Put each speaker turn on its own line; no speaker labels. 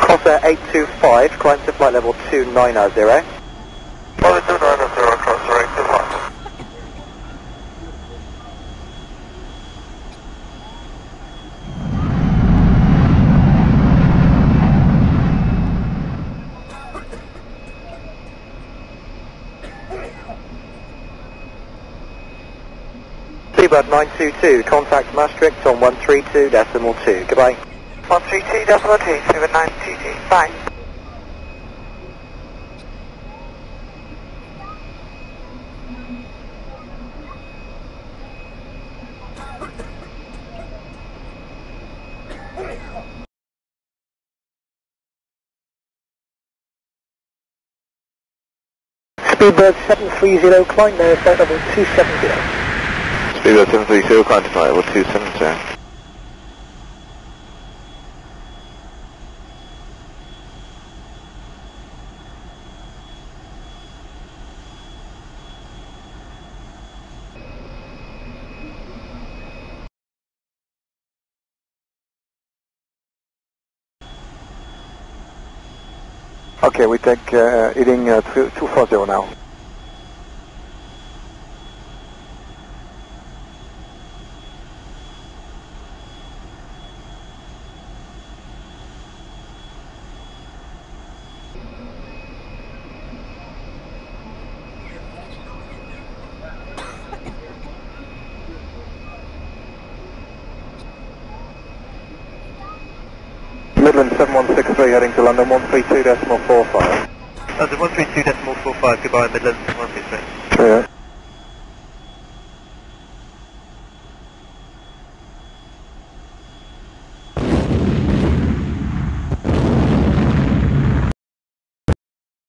Crossair 825, climb to flight level 290.
Flight 290, Crossair 825.
Seabird 922, contact Maastricht on 132.2. Goodbye.
132.2, Seabird 922, bye.
Speedbird 730, climb there, flight level 270.
Speedbird 730, climb to flight level 270.
Okay, we take heading 240 now. Midland 7163 heading to London 132.45.
London 132.45, goodbye Midland 163.
Yeah.